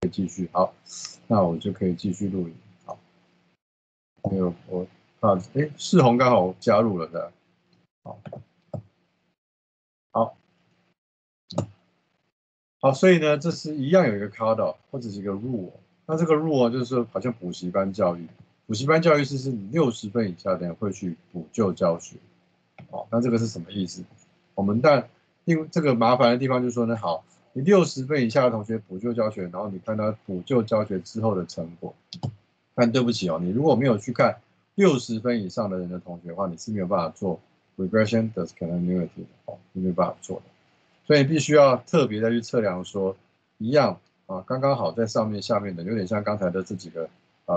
继续好，那我就可以继续录影。好，没有我啊，世宏刚好加入了的。好，好，好，所以呢，这是一样有一个 cutoff 或者是一个 rule。那这个 rule 就是说，好像补习班教育，补习班教育是你60分以下的人会去补救教学。哦，那这个是什么意思？我们这个麻烦的地方就是说呢，好，你60分以下的同学补救教学，然后你看他补救教学之后的成果。但对不起哦，你如果没有去看60分以上的人的同学的话，你是没有办法做 regression discontinuity 的哦，是没有办法做的。所以必须要特别的去测量说，一样啊，刚刚好在上面下面的，有点像刚才的这几个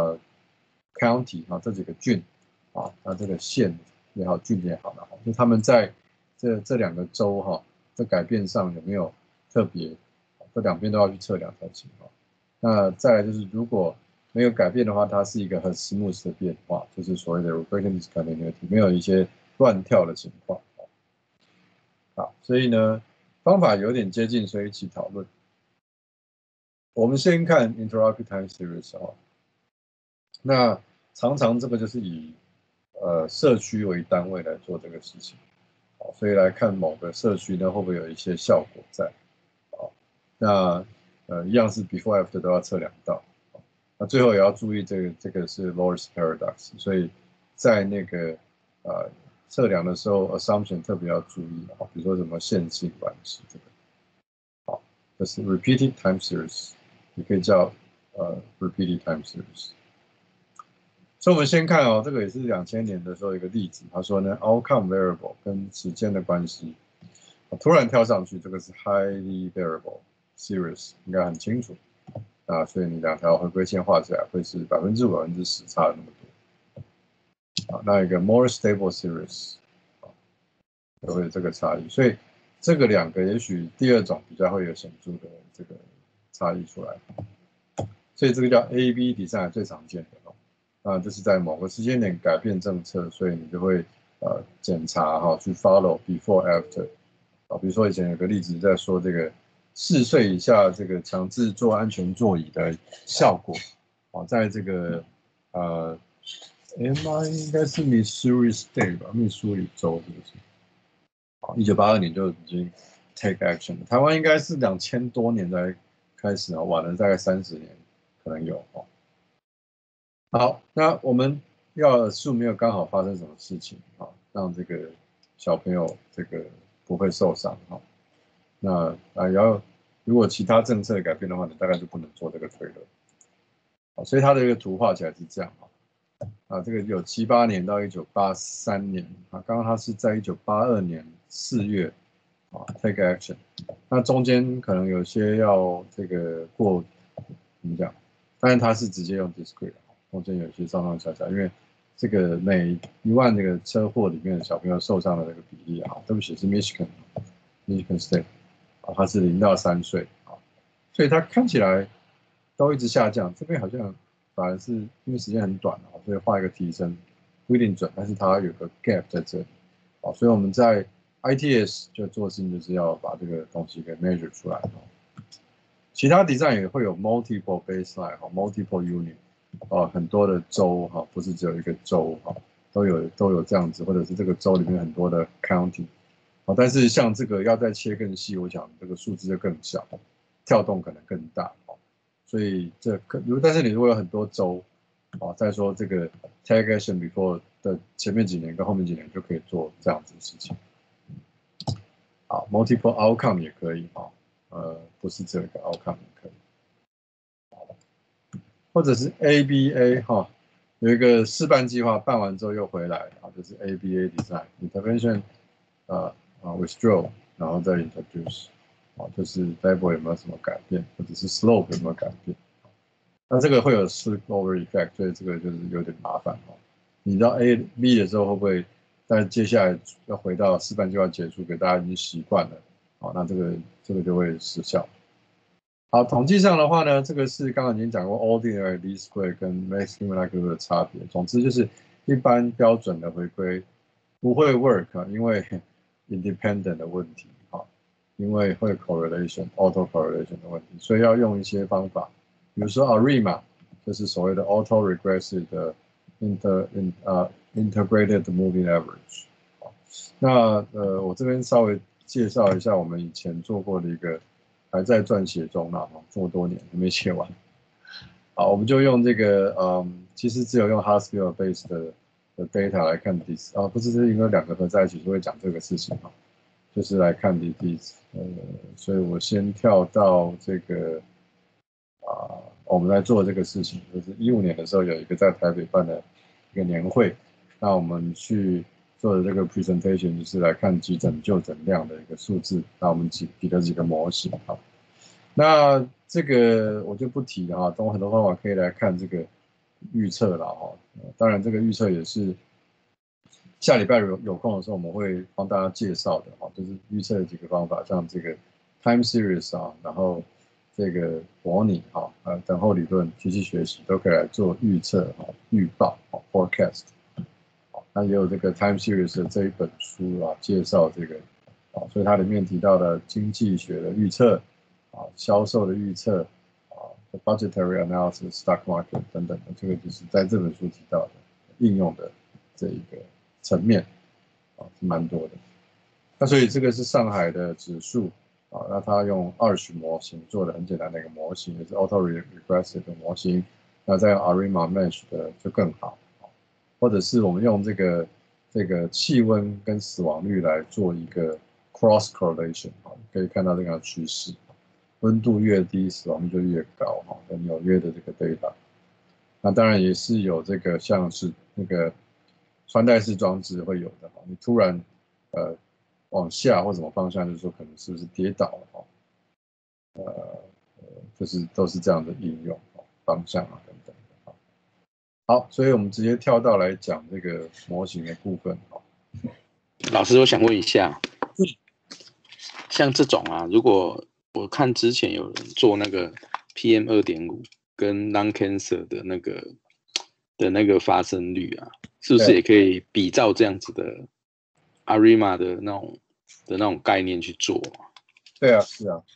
county 啊，这几个郡啊，那这个县也好，郡也好的，就他们在这两个州哈，在改变上有没有特别，这两边都要去测量才行哈。那再来就是如果没有改变的话，它是一个很 smooth 的变化，就是所谓的 regression discontinuity，没有一些乱跳的情况。好，所以呢，方法有点接近，所以一起讨论。我们先看 interrupted time series 哦，那常常这个就是以社区为单位来做这个事情，好，所以来看某个社区呢会不会有一些效果在，好，那一样是 before after 都要测量到，那最后也要注意这个是 Loris paradox，所以在那个测量的时候 assumption 特别要注意啊，比如说什么线性关系这个。这是 repeated time series， 也可以叫repeated time series。所以我们先看哦，这个也是2000年的时候一个例子，他说呢 outcome variable 跟时间的关系，突然跳上去，这个是 highly variable series， 应该很清楚啊，所以你两条回归线画起来会是5%、10%差了那么多。啊，那一个 more stable series， 就会有这个差异，所以这个两个也许第二种比较会有显著的这个差异出来。所以这个叫 A/B design 最常见的哦，那就是在某个时间点改变政策，所以你就会检查哈，去 follow before after 啊，比如说以前有个例子在说这个4岁以下这个强制坐安全座椅的效果，啊，在这个MI 应该是 Missouri State 吧，密苏里州是不是？啊，1982年就已经 take action 了，台湾应该是2000多年才开始啊，晚了大概30年可能有哦。好，那我们要是没有刚好发生什么事情啊，让这个小朋友这个不会受伤哈。那如果其他政策改变的话，你大概就不能做这个推论。好，所以它的一个图画起来是这样啊，这个有78年到1983年啊，刚刚它是在1982年4月啊 take action，那中间可能有些要这个过怎么讲，但是它是直接用 discrete。中间有些上上下下，因为这个每10000这个车祸里面的小朋友受伤的这个比例啊，对不起是 Michigan State 啊，它是0到3岁啊，所以它看起来都一直下降，这边好像反而是因为时间很短啊，所以画一个提升不一定准，但是它有个 gap 在这里啊，所以我们在 ITS 就做事情就是要把这个东西给 measure 出来。其他 design 也会有 multiple baseline 哈，multiple unit，很多的州哈，不是只有一个州哈，都有这样子，或者是这个州里面很多的 county，但是像这个要再切更细，我想这个数字就更小，跳动可能更大，所以但是你如果有很多州，再说这个 take action before 的前面几年跟后面几年就可以做这样子的事情，好 multiple outcome 也可以不是只有一个 outcome 也可以。或者是 ABA 哈，有一个示范计划办完之后又回来啊，就是 ABA design intervention withdraw， 然后再 introduce 就是 level 有没有什么改变，或者是 slope 有没有改变。那这个会有 spillover effect，所以这个就是有点麻烦你到 A、B 的时候会不会在接下来要回到示范计划结束，给大家已经习惯了那这个就会失效。好，统计上的话呢，这个是刚刚已经讲过 ordinary least square 跟 maximum likelihood 的差别。总之就是一般标准的回归不会 work，因为 independent 的问题因为会 correlation auto correlation 的问题，所以要用一些方法比如说 ARIMA 就是所谓的 Auto-Regressive 的 Integrated Moving Average。那我这边稍微介绍一下我们以前做过的一个，还在撰写中啦，这么多年还没写完。好，我们就用这个，其实只有用 Haskell base 的 data 来看 this，不是因为两个合在一起就会讲这个事情哈，就是来看 this，所以我先跳到这个我们来做这个事情，就是2015年的时候有一个在台北办的一个年会，那我们去做的这个 presentation 就是来看急诊就诊量的一个数字，那我们比了几个模型哈。那这个我就不提了哈，有很多方法可以来看这个预测了哈。当然，这个预测也是下礼拜有空的时候我们会帮大家介绍的哈，就是预测的几个方法，像这个 time series 然后这个模拟等候理论、机器学习都可以来做预测预报forecast。那也有这个 time series 的这一本书介绍这个所以它里面提到的经济学的预测。销售的预测budgetary analysis、stock market 等等的，这个就是在这本书提到的应用的这一个层面是蛮多的。那所以这个是上海的指数那它用20模型做的很简单的一个模型，也是 auto-regressive 的模型。那再用 ARIMA mesh 的就更好，或者是我们用这个气温跟死亡率来做一个 cross correlation 可以看到这个趋势。温度越低，死亡率就越高纽约的这个 data。那当然也是有这个像是那个穿戴式装置会有的你突然往下或什么方向，就是说可能是不是跌倒了就是都是这样的应用方向等等的好，所以我们直接跳到来讲这个模型的部分老师，我想问一下，像这种如果我看之前有人做那个 PM2.5跟 lung cancer 的那个发生率是不是也可以比照这样子的 ARIMA 的那种概念去做对啊，是啊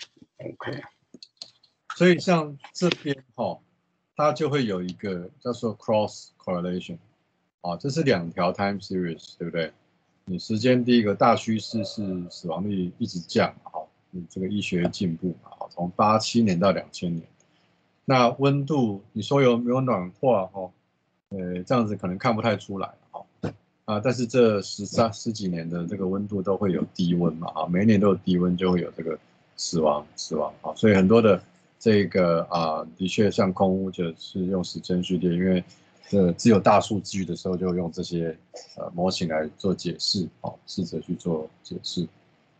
，OK。 所以像这边它就会有一个叫做 cross correlation 这是2条 time series， 对不对？你时间第一个大趋势是死亡率一直降这个医学进步从87年到2000年。那温度你说有没有暖化这样子可能看不太出来但是这十几年的这个温度都会有低温嘛每一年都有低温就会有这个死亡所以很多的这个的确像空污就是用时间序列，因为只有大数据的时候就用这些模型来做解释试着去做解释。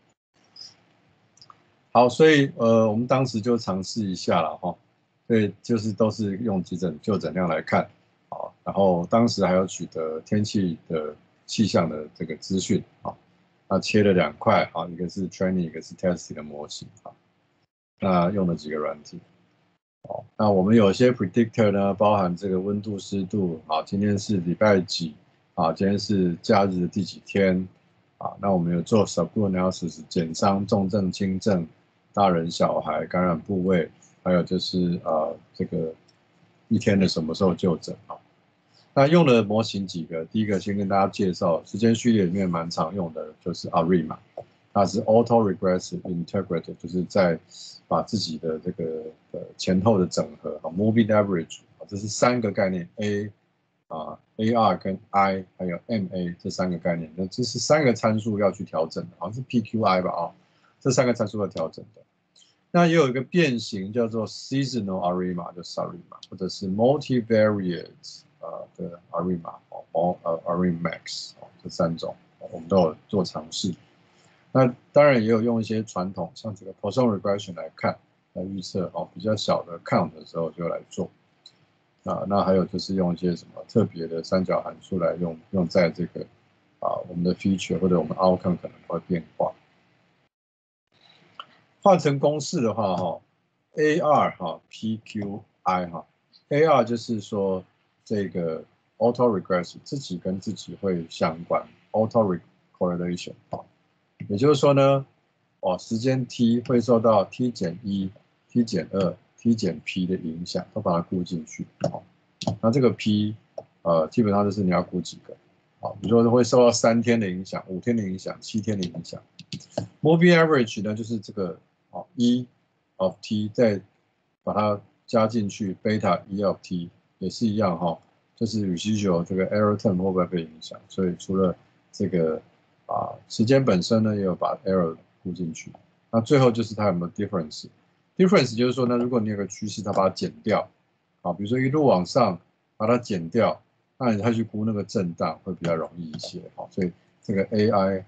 好，所以我们当时就尝试一下了所以就是都是用急诊就诊量来看然后当时还有取得天气的气象的这个资讯那切了2块一个是 training， 一个是 testing 的模型那用了几个软体那我们有些 predictor 呢，包含这个温度、湿度今天是礼拜几今天是假日的第几天那我们有做 subgroup analysis， 减伤、重症、轻症、大人、小孩、感染部位，还有就是这个一天的什么时候就诊那用的模型几个，第一个先跟大家介绍，时间序列里面蛮常用的就是 ARIMA， 它是 Auto-Regressive Integrated， 就是在把自己的这个前后的整合Moving Average， 这是3个概念 AR 跟 I 还有 MA 这3个概念，那这是3个参数要去调整的，好像是 PQI 吧这3个参数要调整的。那也有一个变形叫做 Seasonal ARIMA， 就是 ARIMA， 或者是 Multivariate的 ARIMAX 这3种我们都有做尝试。那当然也有用一些传统像这个 Poisson regression 来看来预测比较小的 count 的时候就来做那还有就是用一些什么特别的三角函数来用在这个我们的 feature 或者我们 outcome 可能会变化。换成公式的话AR PQI AR 就是说这个 auto-regressive 自己跟自己会相关 auto-correlation 也就是说呢时间 t 会受到 t-1 t-2 T 减 P 的影响都把它估进去。好，那这个 P 基本上就是你要估几个。好，比如说会受到3天的影响、5天的影响、7天的影响。Moving average 呢，就是这个E of T 再把它加进去，beta E of T 也是一样哈，就是 residual 这个 error term 会不会被影响？所以除了这个时间本身呢，也有把 error 估进去。那最后就是它有没有 difference？difference 就是说呢，如果你有个趋势，它把它减掉，比如说一路往上把它减掉。那你再去估那个震荡会比较容易一些，好，所以这个 AI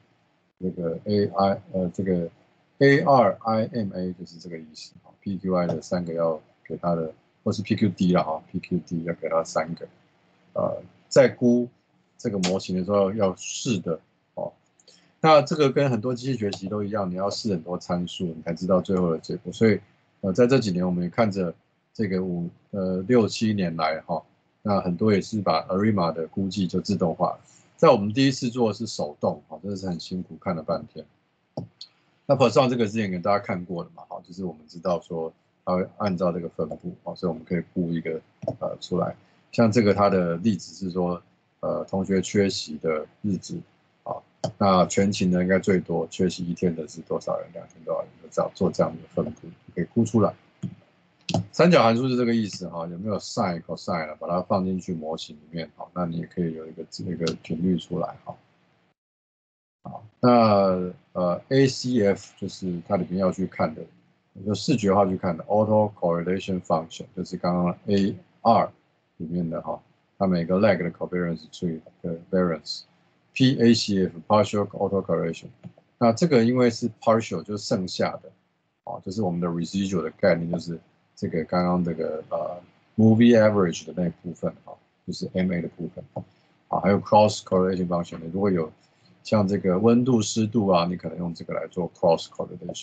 这个 ARIMA 就是这个意思，好 PQI 的3个要给它的，或是 PQD 啦，哈 PQD 要给它3个，在估这个模型的时候要试的，哦，那这个跟很多机器学习都一样，你要试很多参数，你才知道最后的结果，所以在这几年我们也看着这个6、7年来，哈。那很多也是把 ARIMA 的估计就自动化了，在我们第一次做的是手动，真的是很辛苦，看了半天。那 Poisson 这个之前给大家看过的嘛，就是我们知道说它会按照这个分布，所以我们可以估一个出来。像这个它的例子是说，同学缺席的日子，那全勤的应该最多，缺席1天的是多少人，2天多少人，就做这样的分布，可以估出来。三角函数是这个意思哈，有没有 sin、cosine 了，把它放进去模型里面，好，那你也可以有一个频率出来哈。好，那ACF 就是它里面要去看的，就视觉化去看的 auto correlation function， 就是刚刚 AR 里面的哈，它每个 leg 的 covariance 除以variance。PACF partial auto correlation， 那这个因为是 partial 就是剩下的，就是我们的 residual 的概念就是。这个刚刚这个movie average 的那部分就是 MA 的部分还有 cross correlation function， 如果有像这个温度、湿度啊，你可能用这个来做 cross correlation。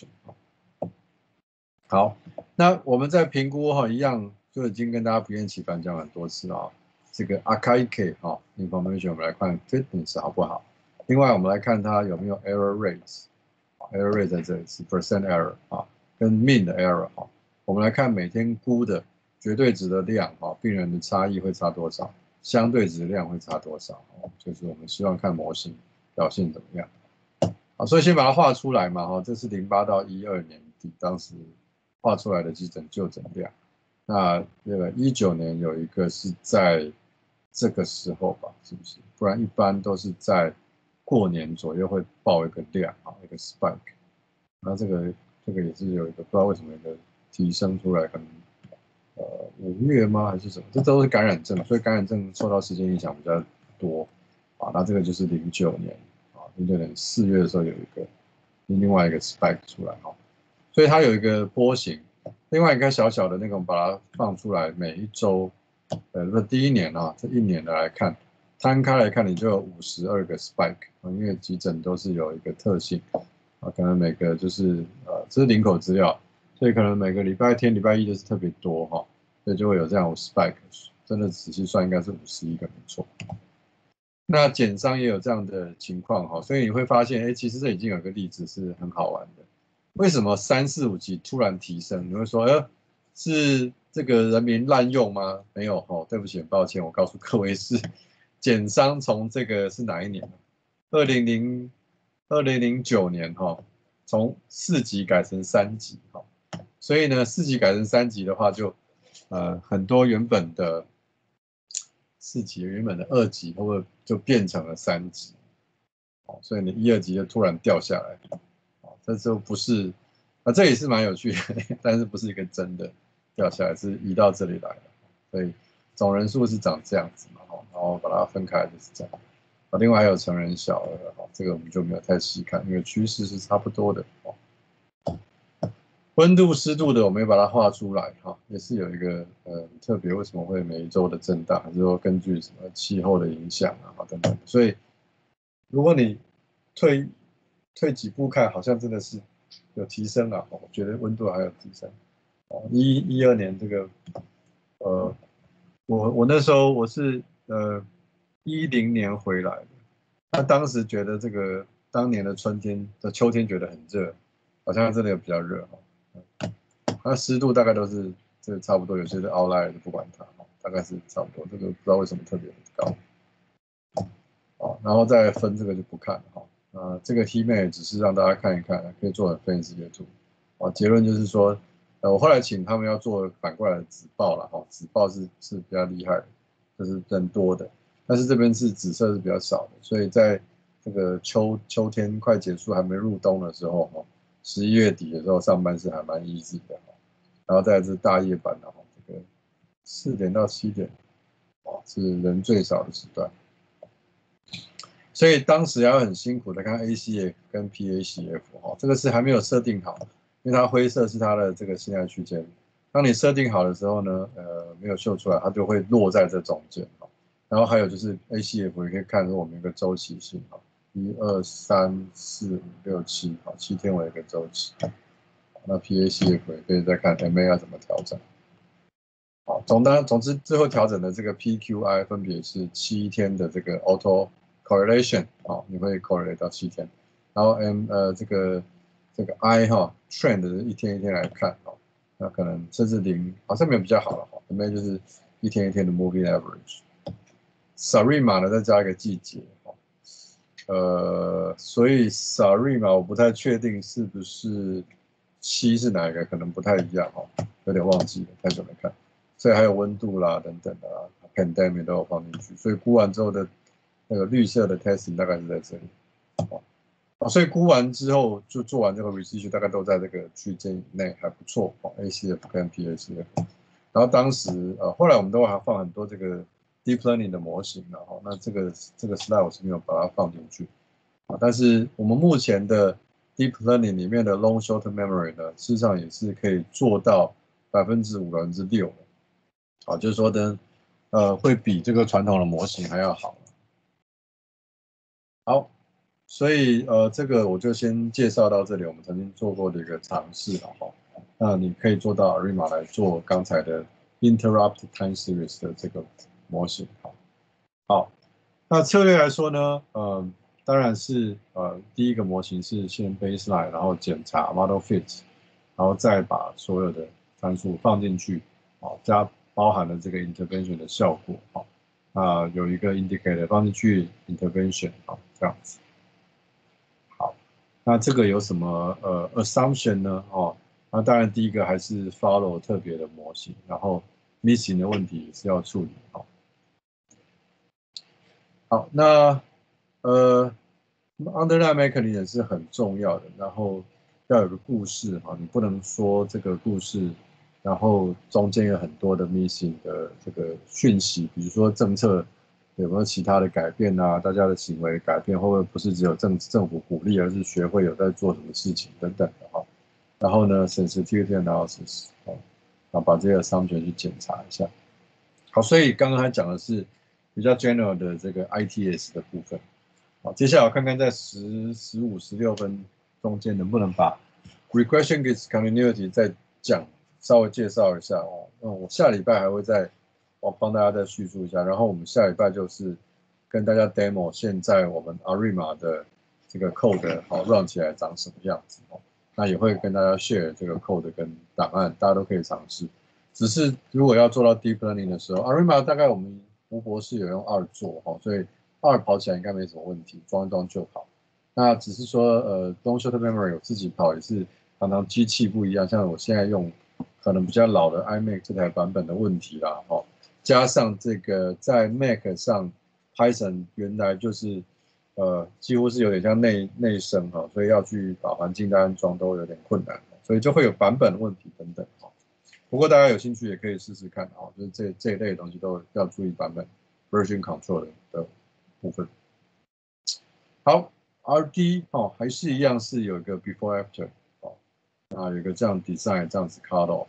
好，那我们在评估一样就已经跟大家不厌其烦讲很多次了这个 archaic information 我们来看 fitness 好不好？另外我们来看它有没有 error rates，error rate 在这里是 percent error 跟 mean 的 error 我们来看每天估的绝对值的量病人的差异会差多少，相对值的量会差多少就是我们希望看模型表现怎么样所以先把它画出来嘛这是08到12年底当时画出来的基诊就诊量。那19年有一个是在这个时候吧，是不是？不然一般都是在过年左右会报一个量一个 spike。那这个也是有一个不知道为什么一个提升出来，可能5月吗还是什么？这都是感染症，所以感染症受到时间影响比较多那这个就是09年09年4月的时候有一个另外一个 spike 出来所以它有一个波形。另外一个小小的那个，我们把它放出来，每一周，第一年这1年的来看，摊开来看，你就有52个 spike 因为急诊都是有一个特性可能每个就是这是林口资料，所以可能每个礼拜天、礼拜一都是特别多所以就会有这样spike，真的仔细算应该是51个没错。那减伤也有这样的情况所以你会发现，其实这已经有一个例子是很好玩的。为什么3、4、5级突然提升？你会说，是这个人民滥用吗？没有对不起，很抱歉，我告诉各位是减伤从这个是哪一年？2009年从4级改成3级所以呢4级改成3级的话就很多原本的4级原本的2级或者就变成了3级所以你1、2级就突然掉下来这就不是这也是蛮有趣的，但是不是一个真的掉下来，是移到这里来的，所以总人数是长这样子嘛然后把它分开就是这样另外还有成人小儿这个我们就没有太细看，因为趋势是差不多的温度、湿度的我们也把它画出来也是有一个特别，为什么会每一周的震荡，还是说根据什么气候的影响等等，所以如果你退几步看，好像真的是有提升我觉得温度还有提升12年这个我那时候我是10年回来的，那当时觉得这个当年的秋天觉得很热，好像真的有比较热那湿度大概都是这个差不多，有些是 outlier 就不管它，大概是差不多，这个不知道为什么特别高。然后再分这个就不看了这个 heat map 只是让大家看一看，可以做很分析的图。结论就是说，我后来请他们要做反过来的紫报了紫报是比较厉害的，就是人多的，但是这边是紫色是比较少的，所以在这个秋天快结束还没入冬的时候11月底的时候上班是还蛮 easy 的然后再来是大夜班这个4点到7点是人最少的时段。所以当时要很辛苦的看 ACF 跟 PACF 这个是还没有设定好，因为它灰色是它的这个信赖区间。当你设定好的时候呢，没有秀出来，它就会落在这中间然后还有就是 ACF 也可以看出我们一个周期性1、2、3、4、5、6、7 7天为一个周期。那 PACF 也可以再看 MA 要怎么调整。总之最后调整的这个 PQI 分别是7天的这个 auto correlation 你会 correlate 到7天，然后这个 I trend 是一天一天来看那可能甚至0好像没有比较好了MA 就是一天一天的 moving average。Sarima 呢再加一个季节所以 Sarima 我不太确定是不是7是哪一个，可能不太一样有点忘记了，太久没看。所以还有温度啦等等的pandemic 都有放进去，所以估完之后的那个绿色的 testing 大概是在这里所以估完之后就做完这个 research 大概都在这个区间以内，还不错ACF 跟 PACF。然后当时后来我们都还放很多这个 deep learning 的模型那这个 slide 我是没有把它放进去但是我们目前的 deep learning 里面的 long short memory 呢，事实上也是可以做到5%、6%的就是说呢会比这个传统的模型还要好。好，所以这个我就先介绍到这里，我们曾经做过的一个尝试那你可以做到 ARIMA 来做刚才的 interrupt time series 的这个模型好，那策略来说呢当然是第一个模型是先 baseline， 然后检查 model fit， 然后再把所有的参数放进去加包含了这个 intervention 的效果有一个 indicator 放进去 intervention 这样子。好，那这个有什么assumption 呢那当然第一个还是 follow 特别的模型，然后 missing 的问题也是要处理好，那underline mechanism 也是很重要的，然后要有个故事你不能说这个故事，然后中间有很多的 missing 的这个讯息，比如说政策有没有其他的改变大家的行为改变会不会不是只有政府鼓励，而是学会有在做什么事情等等的然后呢 sensitivity analysis 然后把这些 assumption 去检查一下。好，所以刚刚他讲的是比较 general 的这个 ITS 的部分。好，接下来我看看在10、15、16分中间能不能把 regression with continuity 再稍微介绍一下那我下礼拜还会帮大家再叙述一下，然后我们下礼拜就是跟大家 demo 现在我们 ARIMA 的这个 code run 起来长什么样子那也会跟大家 share 这个 code 跟档案，大家都可以尝试。只是如果要做到 deep learning 的时候 ，ARIMA 大概我们吴博士有用2做所以2跑起来应该没什么问题，装一装就跑。那只是说long short memory 我自己跑也是常常机器不一样，像我现在用可能比较老的 iMac 这台版本的问题啦加上这个在 Mac 上 Python 原来就是几乎是有点像内生所以要去把环境的安装都有点困难所以就会有版本问题等等不过大家有兴趣也可以试试看就是这一类的东西都要注意版本 version control 的部分。好 ，RD 还是一样是有一个 before after 有一个这样 design 这样子 cut off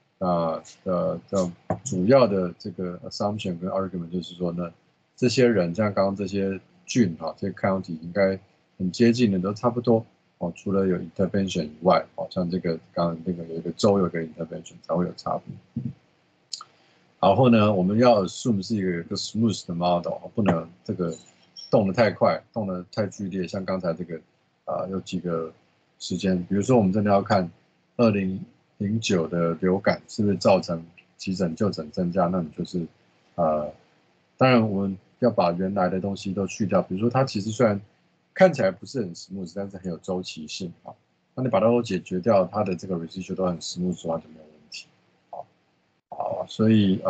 主要的这个 assumption 跟 argument 就是说呢，这些人像刚刚这些郡这些 county 应该很接近的都差不多除了有 intervention 以外像这个刚刚那个有一个州有一个 intervention 才会有差别。然后呢，我们要 assume 是一个 smooth 的 model 不能这个动得太快，动得太剧烈，像刚才这个有几个时间，比如说我们真的要看饮酒的流感是不是造成急诊就诊增加？那你就是当然我们要把原来的东西都去掉，比如说它其实虽然看起来不是很 smooth，但是很有周期性啊。那你把它都解决掉，它的这个 residual 都很 smooth 的话就没有问题。好，所以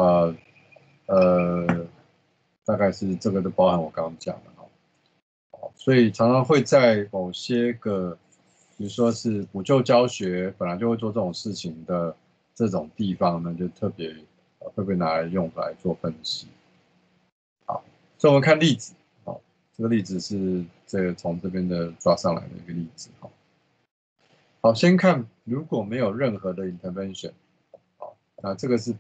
大概是这个都包含我刚刚讲的哈。所以常常会在某些个，比如说是补救教学，本来就会做这种事情的这种地方呢，就特别会被拿来用来做分析。好，所以我们看例子。好，这个例子是这个从这边的抓上来的一个例子。好，先看如果没有任何的 intervention。好，那这个是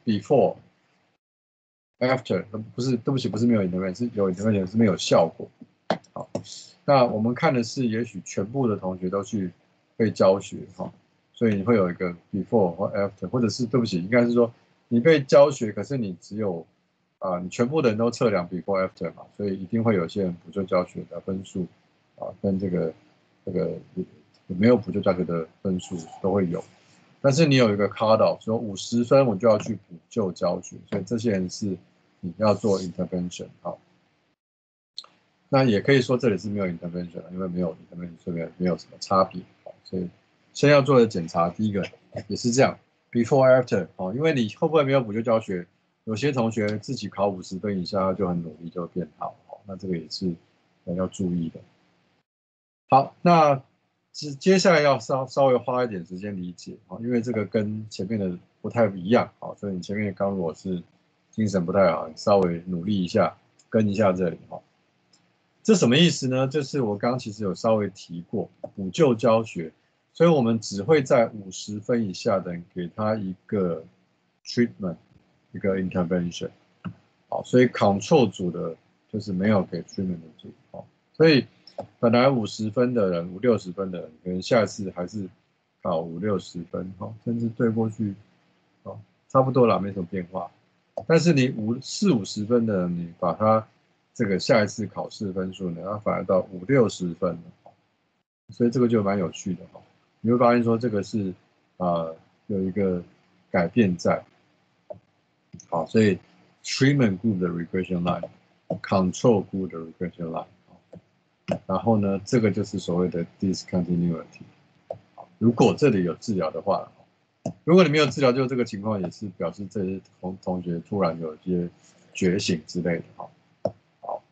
before。After 不是，对不起，不是没有 intervention，是有 intervention 是没有效果。好，那我们看的是，也许全部的同学都去被教学哈，所以你会有一个 before 或 after，或者是对不起，应该是说你被教学，可是你只有你全部的人都测量 before after 嘛，所以一定会有些人补救教学的分数跟这个没有补救教学的分数都会有，但是你有一个 cut off，说50分我就要去补救教学，所以这些人是你要做 intervention 好。那也可以说这里是没有 intervention 的，因为没有 intervention，所以没有什么差别。所以先要做的检查，第一个也是这样 before after 因为你会不会没有补救教学，有些同学自己考50分以下就很努力就变好，那这个也是要注意的。好，那接下来要稍微花一点时间理解因为这个跟前面的不太一样所以你前面刚如果是精神不太好，你稍微努力一下跟一下这里这什么意思呢？就是我刚刚其实有稍微提过补救教学，所以我们只会在50分以下的人给他一个 treatment， 一个 intervention。好，所以 control 组的就是没有给 treatment 的组。所以本来50分的人、50、60分的人，可能下次还是考50、60分，甚至对过去，差不多啦，没什么变化。但是你40、50分的人，你把他这个下一次考试分数呢，它反而到50、60分了，所以这个就蛮有趣的你会发现说这个是有一个改变在。好，所以 treatment group 的 regression line，control group 的 regression line。然后呢，这个就是所谓的 discontinuity。如果这里有治疗的话，如果你没有治疗，就这个情况也是表示这些同学突然有一些觉醒之类的好，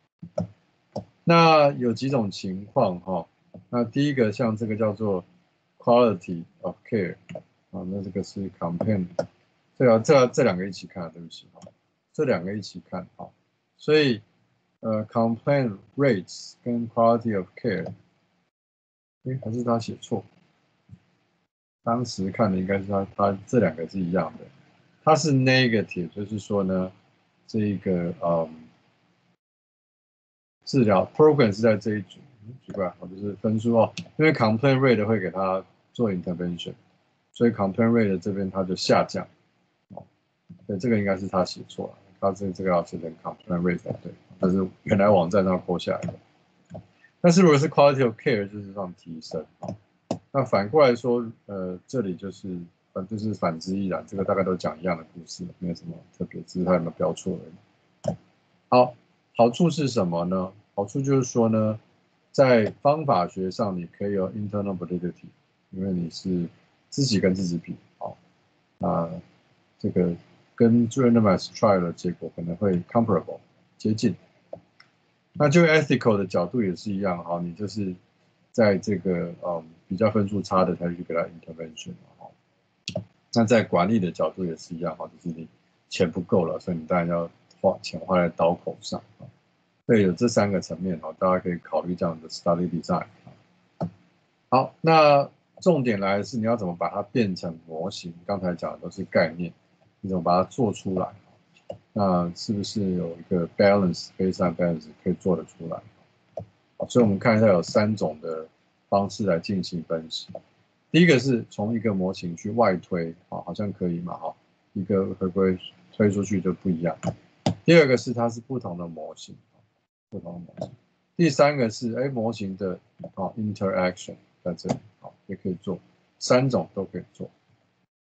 那有几种情况那第一个像这个叫做 quality of care 那这个是 campaign， 这两个一起看，对不起这两个一起看所以complaint rates 跟 quality of care，还是他写错。当时看的应该是他这两个是一样的，它是 negative， 就是说呢，这个治疗 program 是在这一组，奇怪，就是分数因为 complaint rate 会给他做 intervention， 所以 complaint rate 这边它就下降对，这个应该是他写错了，他这个要写成 complaint rate 才对，但是原来网站上扣下来的。但是如果是 quality of care 就是让提升那反过来说，这里就是反之亦然，这个大概都讲一样的故事，没有什么特别，只是他有没有标错而已。好，好处是什么呢？好处就是说呢，在方法学上你可以有 internal validity， 因为你是自己跟自己比，这个跟 randomized trial 的结果可能会 comparable 接近。那就 ethical 的角度也是一样你就是在这个比较分数差的才去给他 intervention 那在管理的角度也是一样就是你钱不够了，所以你当然要花在刀口上对，有这3个层面大家可以考虑这样的 study design 好，那重点来的是你要怎么把它变成模型，刚才讲的都是概念，你怎么把它做出来那是不是有一个 baseline balance 可以做得出来所以我们看一下有3种的方式来进行分析。第一个是从一个模型去外推好像可以嘛一个会不会推出去就不一样。第二个是它是不同的模型，第3个是模型的interaction 在这里也可以做，3种都可以做。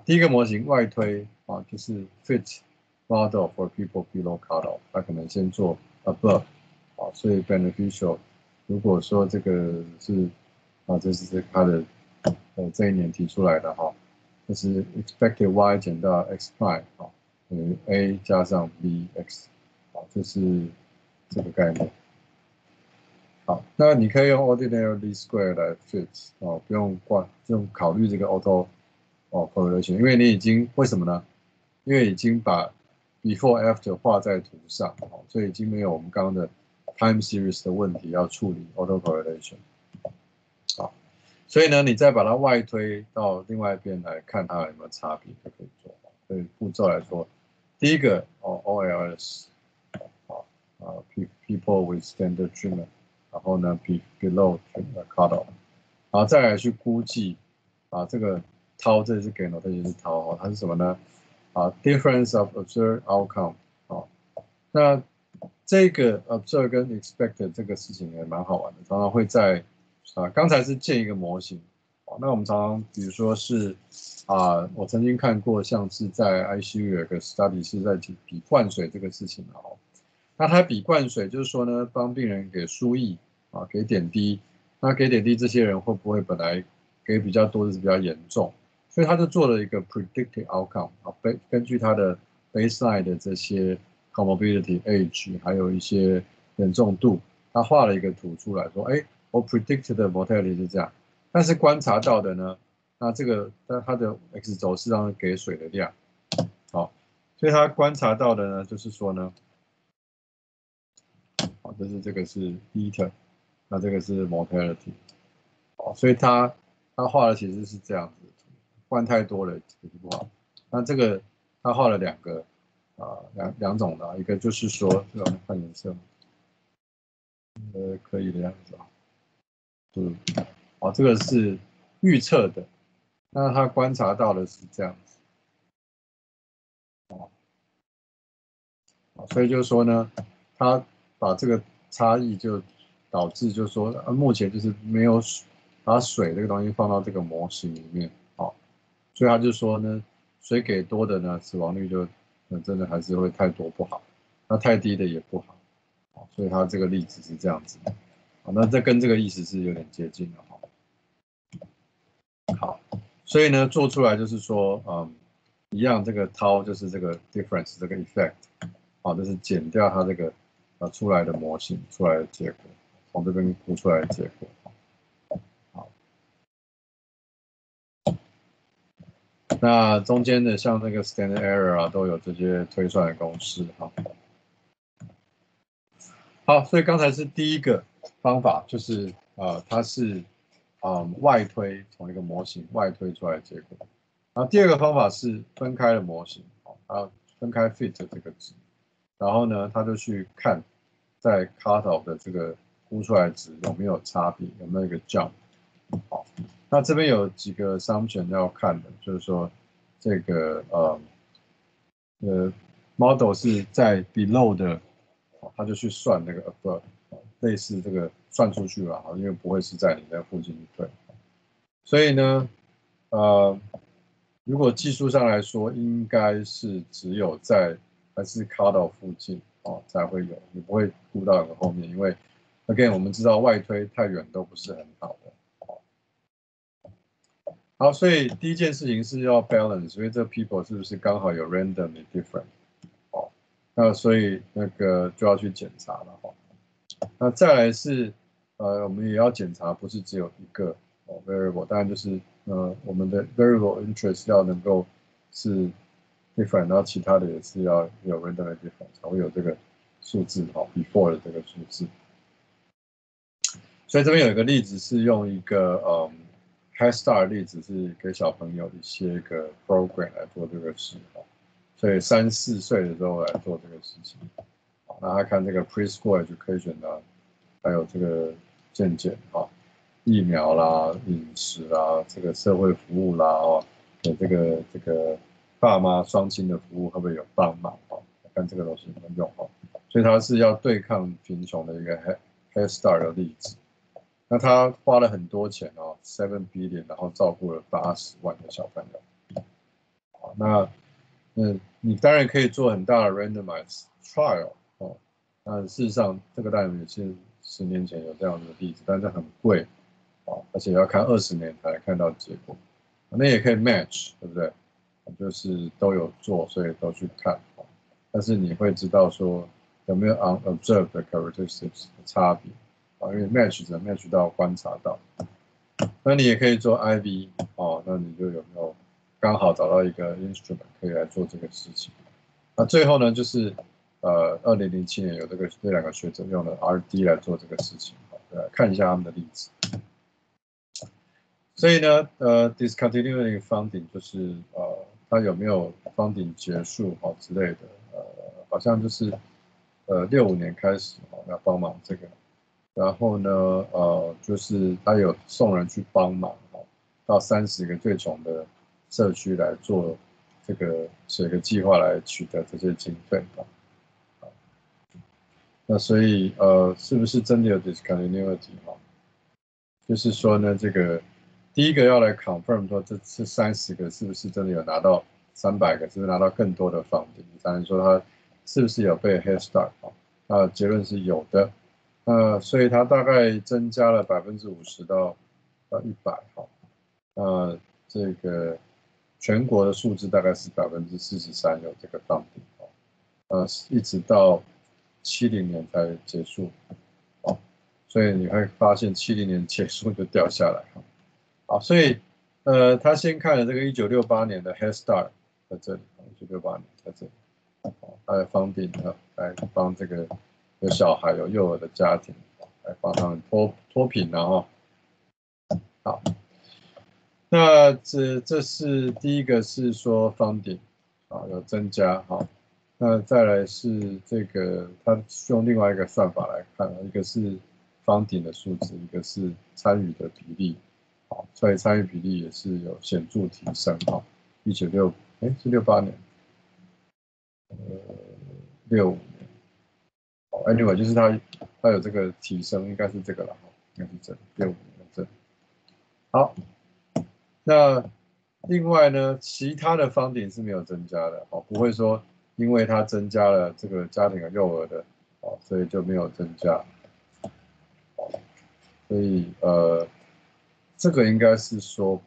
第一个模型外推啊，就是 fit model for people below cutoff，它可能先做 above 啊，所以 beneficial。如果说这个是这是它的这一年提出来的哈，就是 expected y 减到 x prime 啊，等于 a 加上 bx，好，这是这个概念。好，那你可以用 ordinary least square 来 fit 哦，不用考虑这个 auto correlation，因为你已经为什么呢？因为已经把 before after 画在图上，哦，所以已经没有我们刚刚的 time series 的问题要处理 auto correlation。好，所以呢，你再把它外推到另外一边来看它有没有差别，就可以做。所以步骤来说，第一个OLS，people with standard treatment，然后呢below cutoff，然后再来去估计这个这是给 notation 是它是什么呢？difference of observed outcome 那这个 observe 跟 expect 这个事情也蛮好玩的，常常会在刚才是建一个模型，那我们常常比如说是我曾经看过像是在 ICU 有个 study 是在比灌水这个事情那它比灌水就是说呢，帮病人给输液给点滴，那给点滴这些人会不会本来给比较多的是比较严重，所以他就做了一个 predicted outcome 根据他的 baseline 的这些 comorbidity age 还有一些严重度，他画了一个图出来说，哎，我 predict 的 mortality 是这样，但是观察到的呢，那这个它的 x 轴是让给水的量，好，所以他观察到的呢，就是说呢。就是这个是 beta， 那这个是 mortality， 所以他画的其实是这样子的图，换太多了也不好。那这个他画了两个两种的，一个就是说，这个看颜色，可以的样子这个是预测的，那他观察到的是这样子，所以就是说呢，他把这个差异就导致就是说，目前就是没有把水这个东西放到这个模型里面，所以他就说呢，水给多的呢，死亡率就真的还是会太多不好，那太低的也不好，所以他这个例子是这样子，那这跟这个意思是有点接近的好，所以呢，做出来就是说，一样这个 tau 就是这个 difference 这个 effect。就是减掉它这个出来的模型出来的结果，从这边估出来的结果。好，那中间的像那个 standard error 都有这些推算的公式好，所以刚才是第一个方法，就是它是外推从一个模型外推出来的结果。然后第二个方法是分开了模型，分开 fit 这个值。然后呢，他就去看在 cutoff 的这个估出来值有没有差别，有没有一个 jump。好，那这边有几个 assumption 要看的，就是说这个model 是在 below 的，他就去算那个 above，类似这个算出去了，因为不会是在你那附近对。所以呢，如果技术上来说，应该是只有在还是 cutoff 附近才会有，你不会估到很后面，因为 again 我们知道外推太远都不是很好的。好，所以第一件事情是要 balance，所以这 people 是不是刚好有 randomly different？那所以那个就要去检查了那再来是我们也要检查，不是只有一个variable，当然就是我们的 variable interest 要能够是 different，然后其他的也是要有 randomly different 才会有这个数字before 的这个数字。所以这边有一个例子是用一个Head Start 的例子是给小朋友一些个 program 来做这个事所以3、4岁的时候来做这个事情。那他看这个 preschool education 啊，还有这个健检疫苗啦、饮食啦、这个社会服务啦有这个爸妈双亲的服务会不会有帮忙看这个都是有用所以他是要对抗贫穷的一个 Head Start 的例子。那他花了很多钱7 billion，然后照顾了80万的小朋友。 那你当然可以做很大的 randomized trial 哦。那事实上这个当然也是10年前有这样的例子，但是很贵哦，而且要看20年才看到结果。那也可以 match， 对不对？就是都有做，所以都去看。但是你会知道说有没有 unobserved characteristics 的差别啊，因为 match 只能 match 到观察到。那你也可以做 IV 哦，那你就有没有刚好找到一个 instrument 可以来做这个事情？那最后呢，就是2007年有这2个学者用了 RD 来做这个事情，看一下他们的例子。所以呢，discontinuity funding 就是它有没有 funding 结束之类的，好像就是65年开始要帮忙这个，然后呢就是他有送人去帮忙到30个最穷的社区来做这个写个计划来取得这些经费那所以是不是真的有 discontinuity 就是说呢，这个第一个要来 confirm 说这30个是不是真的有拿到300个，是不是拿到更多的房顶？才能说他是不是有被 Head Start 那结论是有的。所以它大概增加了50%到100这个全国的数字大概是43%有这个房顶一直到70年才结束所以你会发现70年结束就掉下来好，所以他先看了这个1968年的 Head Start 在这里，1968年在这里，他的房顶来帮这个有小孩有幼儿的家庭来帮他们脱贫好，那这是第一个是说房顶有增加那再来是这个他用另外一个算法来看，一个是房顶的数字，一个是参与的比例。所以参与比例也是有显著提升1965是68年65年anyway 就是它有这个提升，应该是这个了应该是这65年这好，那另外呢，其他的房顶是没有增加的不会说因为它增加了这个家庭的幼儿的所以就没有增加所以这个应该是说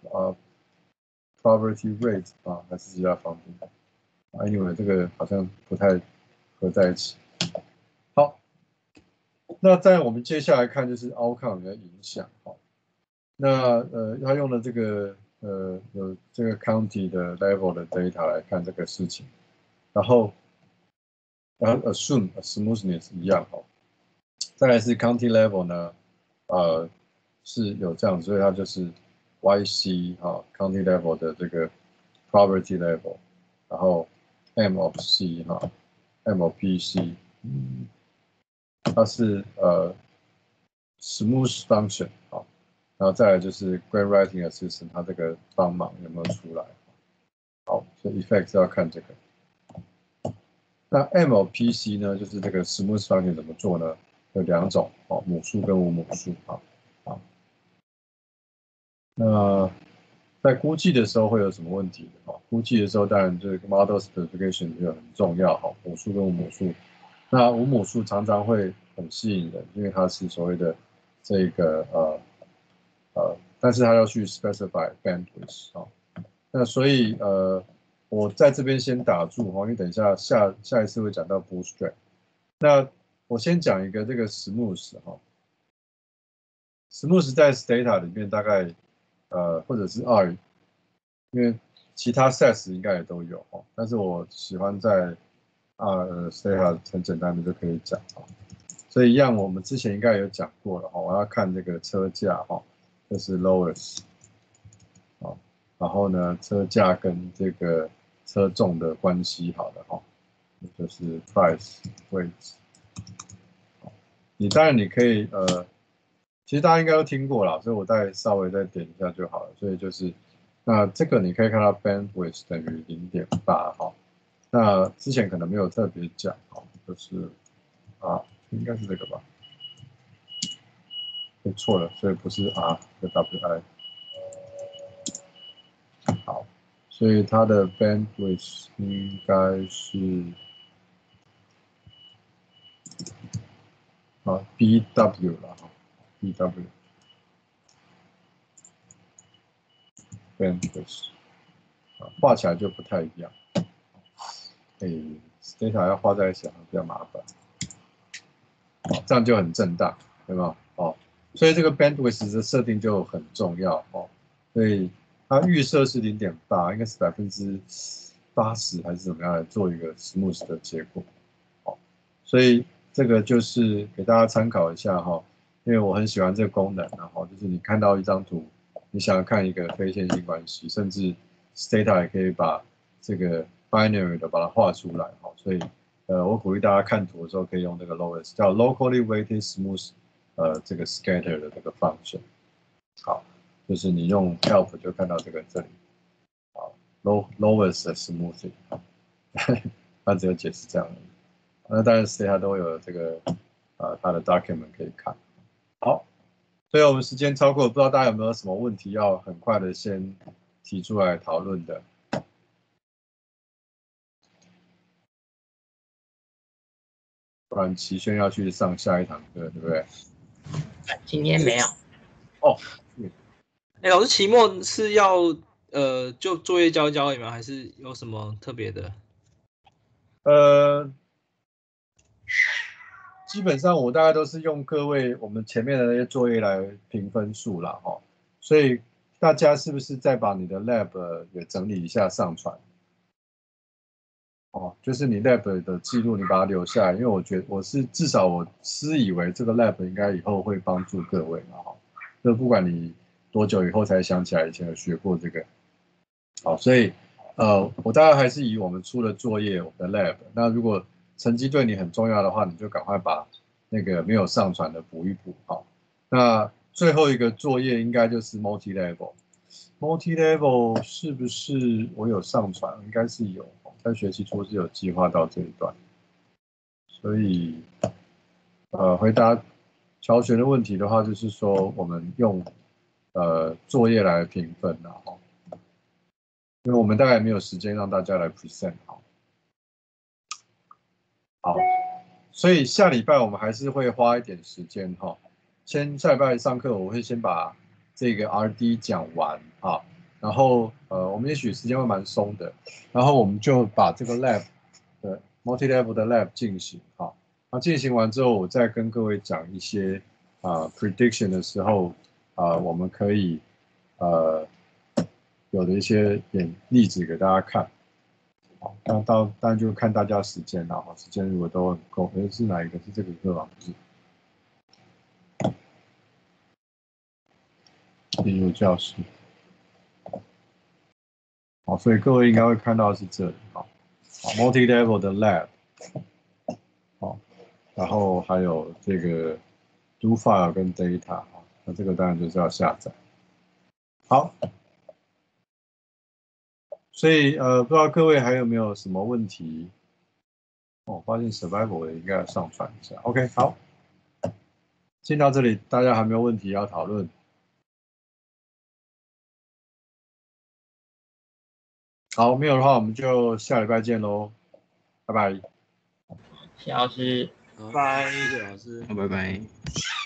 poverty rate 还是其他方面？Anyway，这个好像不太合在一起。好，那在我们接下来看就是 outcome 的影响那他用了这个有这个 county 的 level 的 data 来看这个事情，然后assume smoothness 一样再来是 county level 呢，是有这样，所以它就是 YC county level 的这个 poverty level，然后 M of C M of PC，它是smooth function 然后再来就是 grant writing assistant，它这个帮忙有没有出来？好，所以 effect 是要看这个。那 M of PC 呢，就是这个 smooth function 怎么做呢？有2种母数跟无母数那在估计的时候会有什么问题估计的时候当然这个 model specification 就很重要母数跟无母数。那无母数常常会很吸引人，因为它是所谓的这个但是它要去 specify bandwidth 那所以我在这边先打住因为等一下下一次会讲到 bootstrap。那我先讲一个这个 smooth 在 Stata 里面大概或者是 R， 因为其他 SAS 应该也都有但是我喜欢在Stata 很简单的就可以讲所以一样我们之前应该有讲过了我要看这个车价这是 lowest 然后呢车价跟这个车重的关系好了就是 price weight。你当然你可以其实大家应该都听过啦，所以我稍微再点一下就好了。所以就是那这个你可以看到 bandwidth 等于0.8那之前可能没有特别讲就是应该是这个吧？错了，所以不是 R 是 WI。好， 所以它的 bandwidth 应该是BW 了BW bandwidth 画起来就不太一样。data 要画在一起好像比较麻烦。这样就很震荡，对吗？所以这个 bandwidth 的设定就很重要所以它预设是0.8，应该是80%还是怎么样来做一个 smooth 的结果所以这个就是给大家参考一下因为我很喜欢这个功能就是你看到一张图，你想要看一个非线性关系，甚至 Stata 也可以把这个 binary 的把它画出来所以我鼓励大家看图的时候可以用这个 lowest 叫 locally weighted smooth 这个 scatter 的这个 function 就是你用 help 就看到这里lowest smoothing 它只有解释这样而已。那当然 Stata 都有这个它的 document 可以看。好，所以我们时间超过，不知道大家有没有什么问题要很快的先提出来讨论的。不然齐轩要去上下一堂课，对不对？ 今天没有。 老师，期末是要就作业交而已吗？还是有什么特别的？ 基本上我大概都是用各位我们前面的那些作业来评分数啦所以大家是不是再把你的 lab 也整理一下上传？就是你 lab 的记录，你把它留下来，因为我觉得至少我私以为这个 lab 应该以后会帮助各位嘛就不管你多久以后才想起来以前有学过这个，所以我大概还是以我们出的作业，我们的 lab， 那如果成绩对你很重要的话，你就赶快把那个没有上传的补一补那最后一个作业应该就是 multi level 是不是我有上传？应该是有，在学期初是有计划到这一段，所以回答乔学的问题的话，就是说我们用作业来评分因为我们大概没有时间让大家来 present 好，所以下礼拜我们还是会花一点时间下礼拜上课我会先把这个 RD 讲完然后我们也许时间会蛮松的，然后我们就把这个 lab 的 multi level 的 lab 进行那进行完之后，我再跟各位讲一些prediction 的时候我们可以有的一些例子给大家看。那当然就看大家时间了时间如果都很够，是哪一个？是这个课吗？不是。进入教室。所以各位应该会看到是这里multi level 的 lab 然后还有这个 do file 跟 data 那这个当然就是要下载。好。所以不知道各位还有没有什么问题？我发现 survival 也应该要上传一下。OK， 好，进到这里，大家还没有问题要讨论？好，没有的话我们就下礼拜见喽，拜拜。 谢老师， 拜， 谢谢老师， 拜拜。